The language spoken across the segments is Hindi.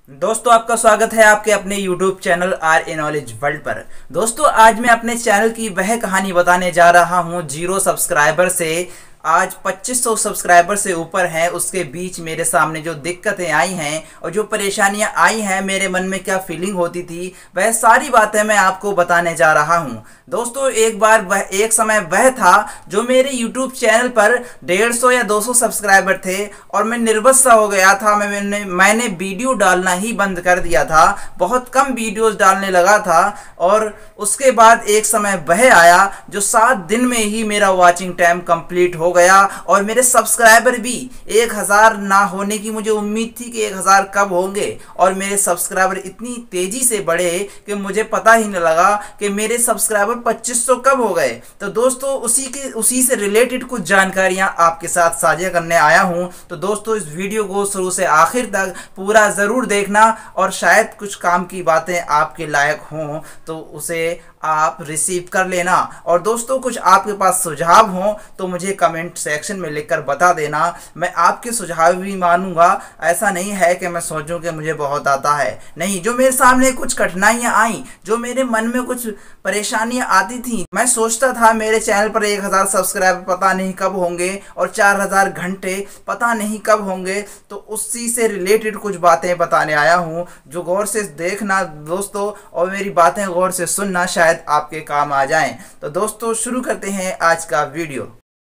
दोस्तों आपका स्वागत है आपके अपने YouTube channel R A knowledge world पर। दोस्तों आज मैं अपने चैनल की वह कहानी बताने जा रहा हूं। 0 सब्सक्राइबर से आज 2500 सब्सक्राइबर से ऊपर हैं। उसके बीच मेरे सामने जो दिक्कतें आई हैं और जो परेशानियां आई हैं, मेरे मन में क्या फीलिंग होती थी, वह सारी बातें मैं आपको बताने जा रहा हूं। दोस्तों एक समय वह था जो मेरे YouTube चैनल पर 150 या 200 सब्सक्राइबर थे और मैं निर्वस सा हो गया था। मैंने वीडियो डालना ही बंद कर दिया था, बहुत कम वीडियोस डालने लगा था। और उसके बाद एक समय वह आया जो 7 दिन में ही मेरा वॉचिंग टाइम कंप्लीट हो गया और मेरे सब्सक्राइबर भी 1000 ना होने की मुझे उम्मीद थी कि 1000 कब होंगे, और मेरे सब्सक्राइबर इतनी तेजी से बढ़े कि मुझे पता ही नहीं लगा कि मेरे सब्सक्राइबर 2500 कब हो गए। तो दोस्तों उसी से रिलेटेड कुछ जानकारियां आपके साथ साझा करने आया हूं। तो दोस्तों इस वीडियो को शुरू से आखिर तक पूरा ज़रूर देखना और शायद कुछ काम की बातें आपके लायक हों तो उसे आप रिसीव कर लेना। और दोस्तों कुछ आपके पास सुझाव हों तो मुझे कमेंट सेक्शन में लिखकर बता देना, मैं आपके सुझाव भी मानूंगा। ऐसा नहीं है कि मैं सोचूं कि मुझे बहुत आता है, नहीं। जो मेरे सामने कुछ कठिनाइयां आई, जो मेरे मन में कुछ परेशानियां आती थी, मैं सोचता था मेरे चैनल पर 1000 सब्सक्राइबर पता नहीं कब होंगे और 4000 घंटे पता नहीं कब होंगे। तो उसी से रिलेटेड कुछ बातें बताने आया हूँ, जो गौर से देखना दोस्तों और मेरी बातें गौर से सुनना, शायद आपके काम आ जाएं। तो दोस्तों शुरू करते हैं आज का वीडियो।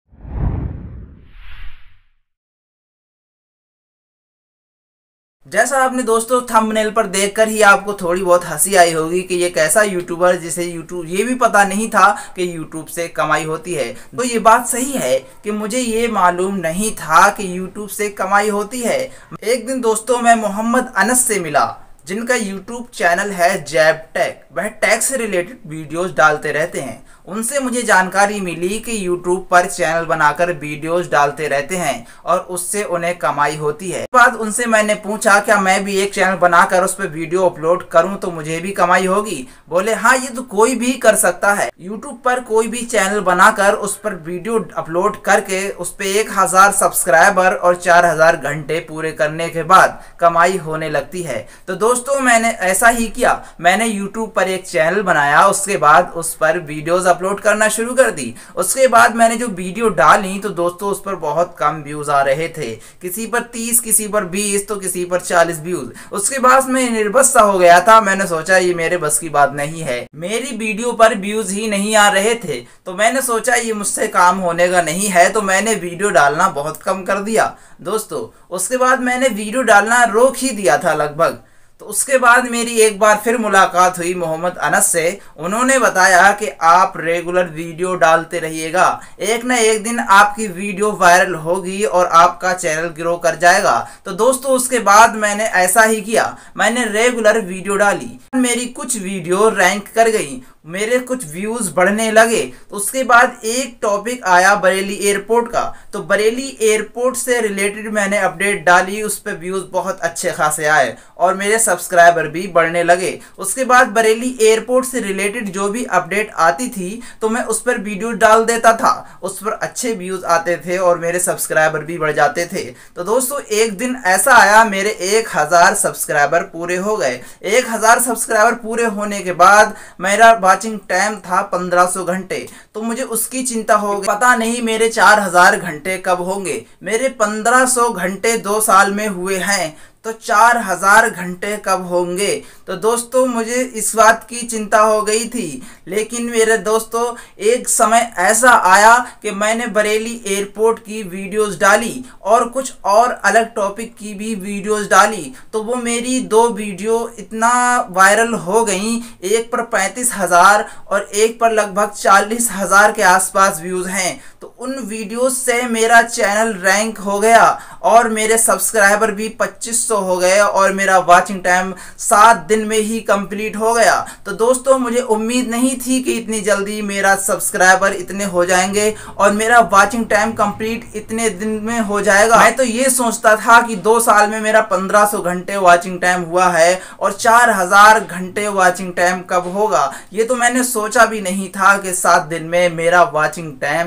जैसा आपने दोस्तों थंबनेल पर देखकर ही आपको थोड़ी बहुत हंसी आई होगी कि ये कैसा यूट्यूबर जिसे यूट्यूब ये भी पता नहीं था कि यूट्यूब से कमाई होती है। तो ये बात सही है कि मुझे ये मालूम नहीं था कि यूट्यूब से कमाई होती है। एक दिन दोस्तों मैं मोहम्मद अनस से मिला, जिनका यूट्यूब चैनल है जैब टेक। वह टेक से रिलेटेड वीडियोस डालते रहते हैं। उनसे मुझे जानकारी मिली कि यूट्यूब पर चैनल बनाकर वीडियोस डालते रहते हैं और उससे उन्हें कमाई होती है। बाद उनसे मैंने पूछा क्या मैं भी एक चैनल बनाकर उस पर वीडियो अपलोड करूं तो मुझे भी कमाई होगी। बोले हाँ, ये तो कोई भी कर सकता है। यूट्यूब पर कोई भी चैनल बनाकर उस पर वीडियो अपलोड करके उस पर 1000 सब्सक्राइबर और 4000 घंटे पूरे करने के बाद कमाई होने लगती है। तो दोस्तों मैंने ऐसा ही किया। मैंने यूट्यूब पर एक चैनल बनाया, उसके बाद उस पर वीडियोस अपलोड करना शुरू कर दी। उसके बाद मैंने जो वीडियो डाली तो दोस्तों उस पर बहुत कम व्यूज आ रहे थे, किसी पर 30, किसी पर 20 तो किसी पर 40 व्यूज। उसके बाद मैं निर्बस सा हो गया था। मैंने सोचा ये मेरे बस की बात नहीं है, मेरी वीडियो पर व्यूज ही नहीं आ रहे थे। तो मैंने सोचा ये मुझसे काम होने का नहीं है, तो मैंने वीडियो डालना बहुत कम कर दिया दोस्तों। उसके बाद मैंने वीडियो डालना रोक ही दिया था लगभग। तो उसके बाद मेरी एक बार फिर मुलाकात हुई मोहम्मद अनस से। उन्होंने बताया कि आप रेगुलर वीडियो डालते रहिएगा, एक न एक दिन आपकी वीडियो वायरल होगी और आपका चैनल ग्रो कर जाएगा। तो दोस्तों उसके बाद मैंने ऐसा ही किया, मैंने रेगुलर वीडियो डाली। मेरी कुछ वीडियो रैंक कर गई, मेरे कुछ व्यूज बढ़ने लगे। तो उसके बाद एक टॉपिक आया बरेली एयरपोर्ट का। तो बरेली एयरपोर्ट से रिलेटेड मैंने अपडेट डाली, उस पर व्यूज बहुत अच्छे खासे आए और मेरे सब्सक्राइबर भी बढ़ने लगे। उसके बाद बरेली एयरपोर्ट से रिलेटेड जो भी अपडेट आती थी तो मैं उस पर वीडियो डाल देता था, उस पर अच्छे व्यूज आते थे और मेरे सब्सक्राइबर भी बढ़ जाते थे। तो दोस्तों एक दिन ऐसा आया, मेरे 1000 सब्सक्राइबर पूरे हो गए। 1000 सब्सक्राइबर पूरे होने के बाद मेरा वॉचिंग टाइम था 1500 घंटे। तो मुझे उसकी चिंता हो गई, पता नहीं मेरे 4000 घंटे कब होंगे। मेरे 1500 घंटे 2 साल में हुए हैं, तो 4000 घंटे कब होंगे। तो दोस्तों मुझे इस बात की चिंता हो गई थी। लेकिन मेरे दोस्तों एक समय ऐसा आया कि मैंने बरेली एयरपोर्ट की वीडियोस डाली और कुछ और अलग टॉपिक की भी वीडियोस डाली। तो वो मेरी 2 वीडियो इतना वायरल हो गई, एक पर 35,000 और एक पर लगभग 40,000 के आसपास व्यूज़ हैं। तो उन वीडियोस से मेरा चैनल रैंक हो गया और मेरे सब्सक्राइबर भी 2500 हो गए और मेरा वॉचिंग टाइम 7 दिन में ही कंप्लीट हो गया। तो दोस्तों मुझे उम्मीद नहीं थी कि इतनी जल्दी मेरा सब्सक्राइबर इतने हो जाएंगे और मेरा वॉचिंग टाइम कंप्लीट इतने दिन में हो जाएगा। मैं तो ये सोचता था कि 2 साल में मेरा 1500 घंटे वॉचिंग टाइम हुआ है और 4000 घंटे वॉचिंग टाइम कब होगा, ये तो मैंने सोचा भी नहीं था कि 7 दिन में मेरा वॉचिंग टाइम 4000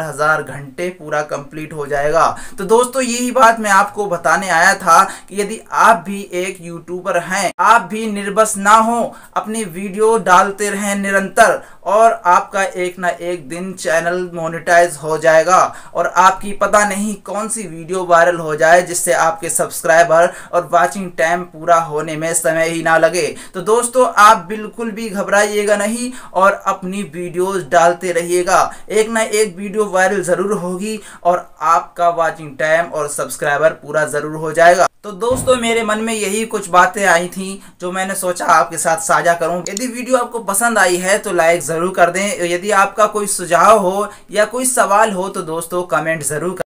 4000 घंटे पूरा कंप्लीट हो जाएगा। तो दोस्तों यही बात मैं आपको बताने आया था कि यदि आप भी एक यूट्यूबर हैं, आप भी निर्बस ना हो, अपनी वीडियो डालते रहें निरंतर और आपका एक ना एक दिन चैनल मोनेटाइज हो जाएगा और आपकी पता नहीं कौन सी वीडियो वायरल हो जाए जिससे आपके सब्सक्राइबर और वाचिंग टाइम पूरा होने में समय ही ना लगे। तो दोस्तों आप बिल्कुल भी घबराइएगा नहीं और अपनी वीडियोस डालते रहिएगा, एक ना एक वीडियो वायरल जरूर होगी और आपका वाचिंग टाइम और सब्सक्राइबर पूरा जरूर हो जाएगा। तो दोस्तों मेरे मन में यही कुछ बातें आई थी जो मैंने सोचा आपके साथ साझा करूं। यदि वीडियो आपको पसंद आई है तो लाइक जरूर कर दें। यदि आपका कोई सुझाव हो या कोई सवाल हो तो दोस्तों कमेंट जरूर